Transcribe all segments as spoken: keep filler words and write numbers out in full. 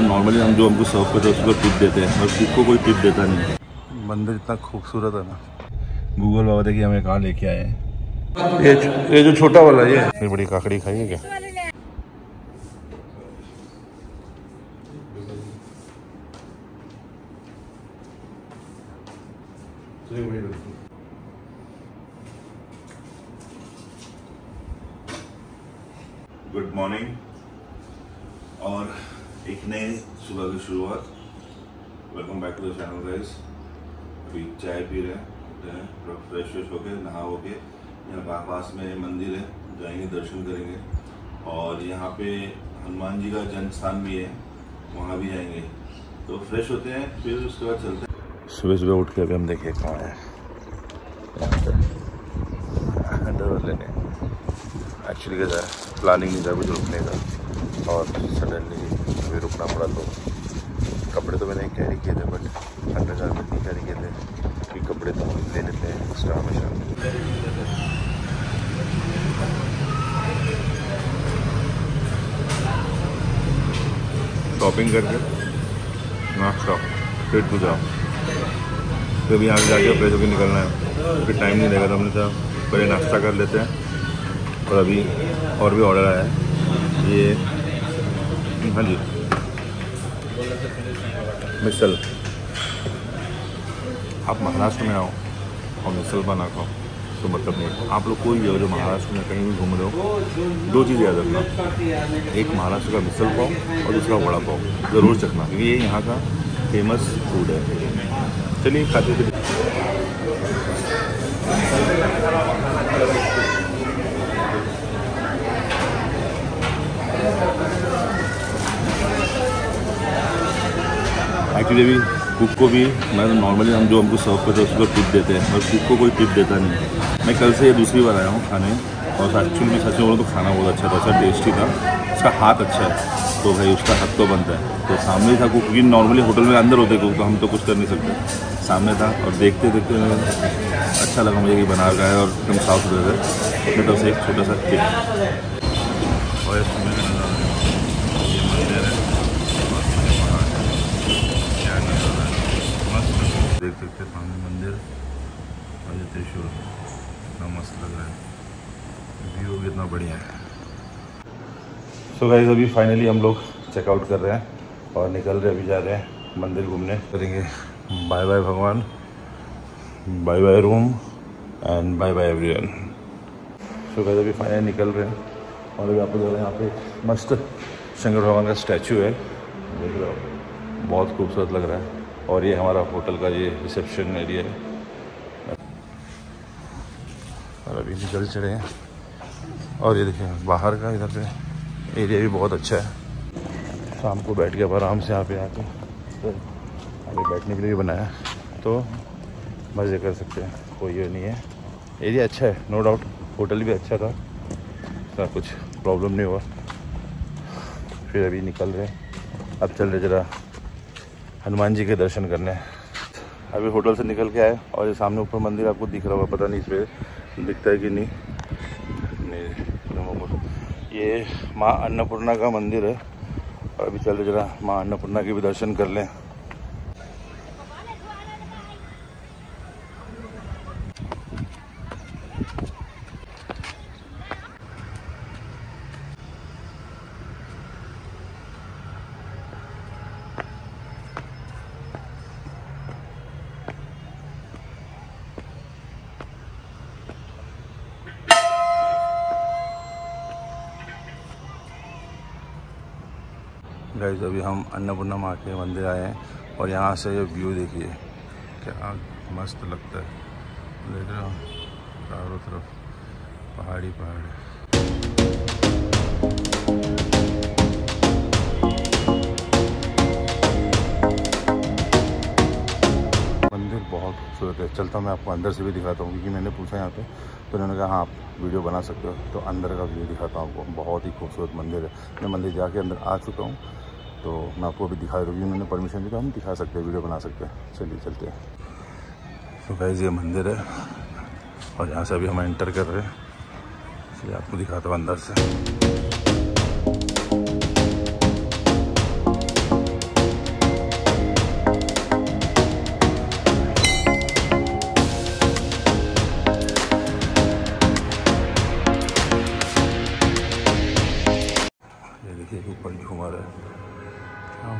Normally हम जो हमको सर्व करते हैं उसको टिप देते हैं, और कुक को कोई टिप देता नहीं। मंदिर इतना खूबसूरत है ना। गूगल बाबा देखिए हमें कहाँ लेके आए हैं। ये ये जो छोटा वाला ये ये बड़ी काकड़ी खाई है क्या? गुड मॉर्निंग और एक नए सुबह की शुरुआत। Welcome back to the channel guys. अभी चाय पी रहे हैं, थोड़ा फ्रेश फ्रेश होके नहा होके यहाँ पास में मंदिर है, जाएंगे दर्शन करेंगे। और यहाँ पे हनुमान जी का जन्म स्थान भी है, वहाँ भी जाएंगे। तो फ्रेश होते हैं, फिर उसके बाद चलते हैं। सुबह सुबह उठ के अभी हम देखिए कहाँ है, लेने एक्चुअली क्या था, प्लानिंग नहीं था कुछ रुकने का, और सडनली अभी रुकना पड़ा। तो कपड़े तो मैंने कैरी किए थे, बट अंडर गारमेंट नहीं कैरी किए थे, क्योंकि कपड़े तो हम ले लेते हैं एक्स्ट्रा हमेशा। शॉपिंग करके नाश्ता फिर तो जाओ, तो अभी यहाँ जाके फ्रेश होकर निकलना है, क्योंकि टाइम नहीं लगेगा। तो हमने कहा पहले नाश्ता कर लेते हैं। और अभी और भी ऑर्डर आया है, ये हाँ जी मिसल। आप महाराष्ट्र में आओ और मिसल बना खाओ तो मतलब नहीं। आप लोग कोई भी हो जो महाराष्ट्र में कहीं भी घूम रहे हो, दो चीज़ याद रखना, एक महाराष्ट्र का मिसल पाव और दूसरा वड़ा पाव ज़रूर चखना, क्योंकि ये यहाँ का फेमस फूड है। चलिए खाते थे। एक्चुअली भी कुक को भी मैं नॉर्मली हम जो हमको सर्व करते हैं उसको टिप देते हैं, और कुक को कोई टिप देता नहीं। मैं कल से ये दूसरी बार आया हूँ खाने, और एक्चुअली मैं सच में बोलूँ तो खाना बहुत अच्छा था, अच्छा टेस्टी था। उसका हाथ अच्छा है तो भाई उसका हाथ तो बनता है। तो सामने था कुक, क्योंकि नॉर्मली होटल में अंदर होते कुक, तो हम तो कुछ कर नहीं सकते। सामने था और देखते देखते अच्छा लगा मुझे कि बना रहा है, और एकदम साफ सुथरा है। अपने तरफ से एक छोटा सा टिप। और देख सकते हैं सामने मंदिर और ये त्रिशूल कितना मस्त लग रहा है, व्यू कितना बढ़िया है। सो गाइस अभी फाइनली हम लोग चेकआउट कर रहे हैं और निकल रहे, अभी जा रहे हैं मंदिर घूमने। करेंगे बाय बाय भगवान, bye bye room and bye bye everyone. So guys अभी फाइनली निकल रहे हैं, और अभी आपको देख रहे हैं यहाँ पे मस्त शंकर भगवान का स्टैचू है, देख रहे हो, बहुत खूबसूरत लग रहा है। और ये हमारा होटल का ये रिसेप्शन एरिया है। और अभी निकल चढ़े हैं, और ये देखिए बाहर का इधर पे एरिया भी बहुत अच्छा है। शाम को बैठ के अब आराम से यहाँ पे आके तो अभी बैठने के लिए भी बनाया है, तो मज़े कर सकते हैं, कोई ये नहीं है। एरिया अच्छा है नो डाउट, होटल भी अच्छा था, ऐसा कुछ प्रॉब्लम नहीं हुआ। फिर अभी निकल रहे, अब चल रहे जरा हनुमान जी के दर्शन करने। अभी होटल से निकल के आए, और ये सामने ऊपर मंदिर आपको दिख रहा होगा, पता नहीं इस पर दिखता है कि नहीं। नहीं, ये माँ अन्नपूर्णा का मंदिर है, और अभी चल रहे जरा माँ अन्नपूर्णा के भी दर्शन कर लें। गाइस अभी हम अन्नपूर्णा माँ के मंदिर आए हैं, और यहाँ से ये व्यू देखिए क्या मस्त लगता है। देख रहे हो चारों तरफ पहाड़ी पहाड़। मंदिर बहुत खूबसूरत है। चलता मैं आपको अंदर से भी दिखाता हूँ, क्योंकि मैंने पूछा यहाँ पे, तो उन्होंने कहा हाँ आप वीडियो बना सकते हो। तो अंदर का व्यू दिखाता हूँ आपको, बहुत ही खूबसूरत मंदिर है। मैं मंदिर जाके अंदर आ चुका हूँ, तो मैं आपको अभी दिखा रही हूँ। उन्होंने परमिशन दी तो हम दिखा सकते हैं, वीडियो बना सकते हैं। चलिए चलते हैं। तो गाइस ये मंदिर है, और यहाँ से अभी हम एंटर कर रहे हैं, इसलिए आपको दिखाता हूँ अंदर से।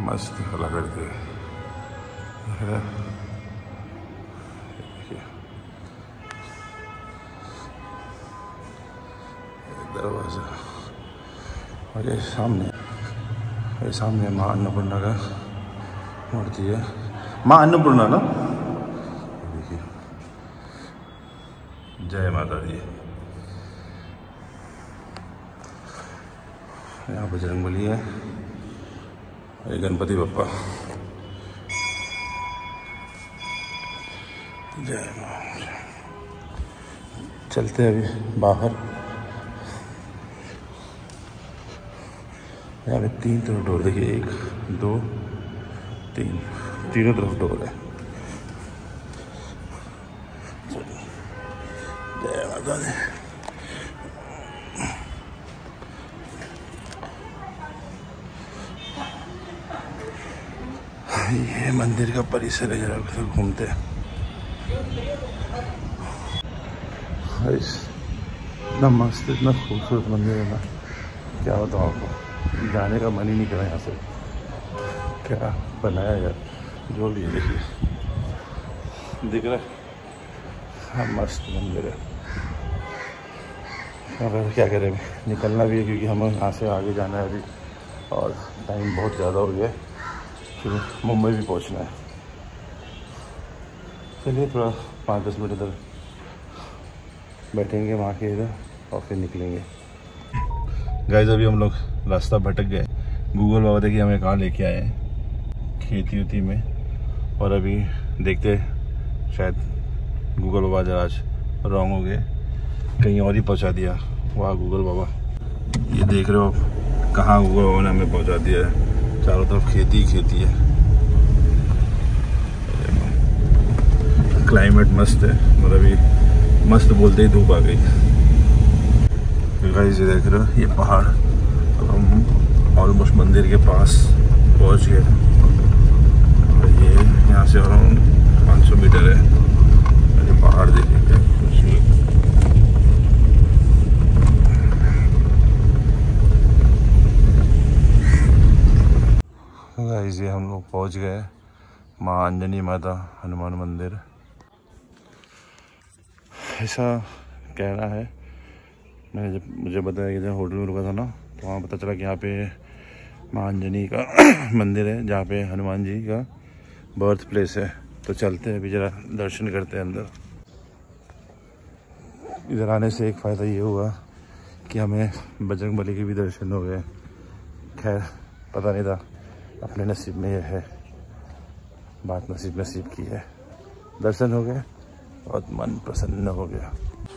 मस्त हला करके दरवाजा और ये सामने ये सामने माँ अन्नपूर्णा का मूर्ति है। माँ अन्नपूर्णा ना, देखिए जय माता दी। यहाँ बजरंगबली है, ये गणपति बप्पा। जय माँ। चलते हैं अभी बाहर। यहाँ पे तीन तरफ डोर, देखिए एक दो तीन, तीनों तरफ डोर है। जय माता दी। ये मंदिर का परिसर है, जरा उधर घूमते हैं। इतना मस्त, इतना खूबसूरत मंदिर है ना, क्या बताऊँ आपको, जाने का मन ही नहीं करा यहाँ से। क्या बनाया यार, जो भी देखिए दिख रहा है। हाँ मस्त मंदिर है। अगर क्या करें, निकलना भी है क्योंकि हमें यहाँ से आगे जाना है अभी, और टाइम बहुत ज़्यादा हो गया है, फिर मुंबई भी पहुँचना है। चलिए थोड़ा पाँच दस मिनट इधर बैठेंगे वहाँ के इधर और फिर निकलेंगे। गाइस अभी हम लोग रास्ता भटक गए। गूगल बाबा देखिए हमें कहाँ लेके आए हैं, खेती उती में, और अभी देखते शायद गूगल बाबा जरा आज रॉन्ग हो गए, कहीं और ही पहुँचा दिया। वाह गूगल बाबा, ये देख रहे हो कहाँ गूगल बाबा ने हमें पहुँचा दिया है। चारों तरफ खेती ही खेती है। क्लाइमेट मस्त है, मतलब अभी मस्त बोलते ही धूप आ गई। गाइस ये देख रहे हो ये पहाड़, अब हम ऑलमोस्ट मंदिर के पास पहुंच गए। और ये यहाँ से अराउंड पाँच सौ मीटर है। ये पहाड़ देखिए गाइस, ये हम लोग पहुंच गए माँ अंजनी माता हनुमान मंदिर। ऐसा कहना है, मैंने जब मुझे बताया कि जब होटल में रुका था ना, तो वहाँ पता चला कि यहाँ पे माँ अंजनी का मंदिर है, जहाँ पे हनुमान जी का बर्थ प्लेस है। तो चलते हैं अभी जरा दर्शन करते हैं अंदर। इधर आने से एक फ़ायदा ये हुआ कि हमें बजरंगबली के भी दर्शन हो गए। खैर पता नहीं था, अपने नसीब में ये है, बात नसीब नसीब की है। दर्शन हो गए, बहुत मन प्रसन्न हो गया।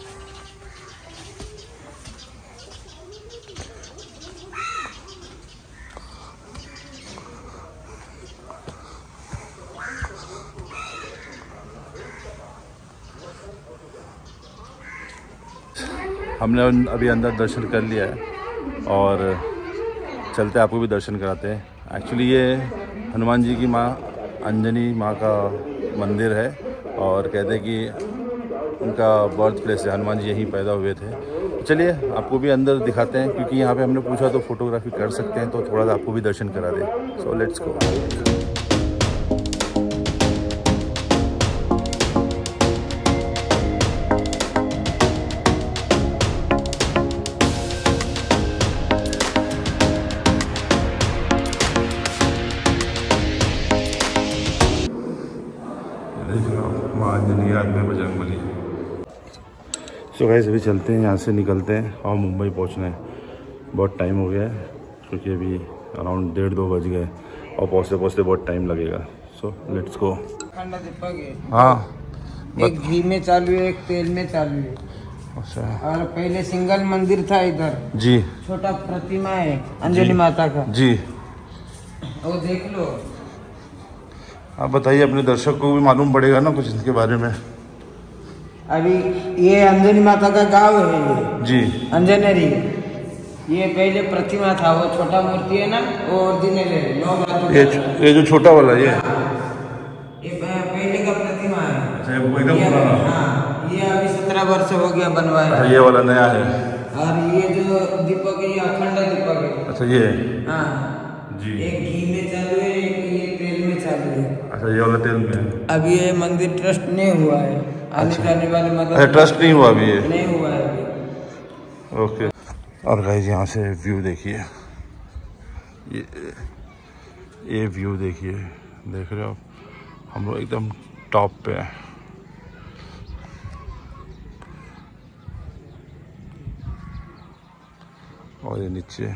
हमने अभी अंदर दर्शन कर लिया है और चलते आपको भी दर्शन कराते हैं। एक्चुअली ये हनुमान जी की माँ अंजनी माँ का मंदिर है, और कहते हैं कि उनका बर्थ प्लेस है, हनुमान जी यहीं पैदा हुए थे। तो चलिए आपको भी अंदर दिखाते हैं, क्योंकि यहाँ पे हमने पूछा तो फोटोग्राफी कर सकते हैं, तो थोड़ा सा आपको भी दर्शन करा दें। So let's go. में बजरंगबली। सो गाइस अभी चलते हैं, यहाँ से निकलते हैं और मुंबई पहुँचना है। बहुत टाइम हो गया है, क्योंकि अभी अराउंड डेढ़ दो बज गए और पहुँचते पहुँचते बहुत टाइम लगेगा। So let's go. हाँ, एक घी में चालू है, एक तेल में चालू है। अच्छा। और पहले सिंगल मंदिर था इधर जी, छोटा प्रतिमा है अंजनी माता का जी, वो देख लो। आप बताइए, अपने दर्शक को भी मालूम पड़ेगा ना कुछ इसके बारे में। अभी ये अंजनी माता का गांव है ये जी, अंजनेरी। ये पहले प्रतिमा था, वो छोटा मूर्ति है ना, वो ओरिजिनल है। लोग ये ये जो छोटा वाला ये ये पहले का प्रतिमा है। अच्छा, वो एकदम पुराना। हाँ, ये अभी सत्रह वर्ष हो गया बनवाया। ये वाला नया है। और ये जो दीपक है, ये अखंड दीपक है। अच्छा ये, हाँ जी जी। एक घी में चालू है, एक ये तेल में चालू है। अच्छा, ये वाला तेल में है। अभी ये मंदिर ट्रस्ट नहीं हुआ है, आने अच्छा। जाने वाले मदद अच्छा, ट्रस्ट नहीं हुआ अभी ये? नहीं हुआ है अभी। ओके। और गाइस यहाँ से व्यू देखिए, ये ये व्यू देखिए, देख रहे हो आप, हम लोग एकदम टॉप पे हैं। और ये नीचे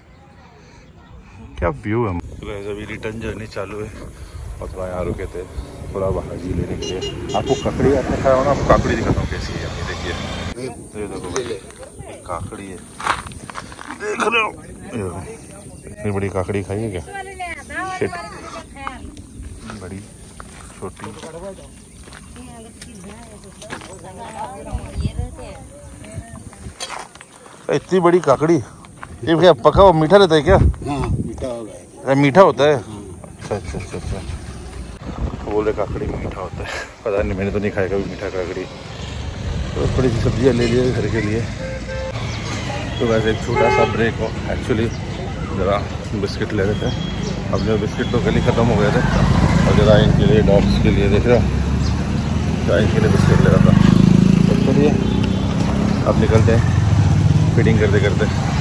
क्या व्यू है। तो गाइस अभी रिटर्न जर्नी चालू है और थोड़ा यहाँ रुके थे थोड़ा भाजी लेने के लिए। आपको काकड़ी आपने खाया हो ना, आपको काकड़ी दिखाता हूँ कैसी है। ये देखिए, ये देखो एक काकड़ी है, देख रहे हो, ये देखो इतनी बड़ी काकड़ी खाई है क्या? शिट, बड़ी छोटी। इतनी बड़ी काकड़ी, ये क्या पका हुआ मीठा रहता है क्या? हाँ, मीठा होगा। मीठा होता है? अच्छा अच्छा अच्छा अच्छा। बोले काकड़ी मीठा होता है, पता नहीं, मैंने तो नहीं खाया कभी मीठा काकड़ी। तो थोड़ी सी सब्जियाँ ले लिए घर के लिए। तो वैसे एक छोटा सा ब्रेक हो, एक्चुअली ज़रा बिस्किट ले रहे थे। अब जो बिस्किट तो कल ही ख़त्म हो गए थे, और ज़रा इनके लिए, डॉग्स के लिए देख रहे हो, ज़रा इनके लिए बिस्किट ले रहा था। तो चलिए अब निकलते हैं फीडिंग करते करते।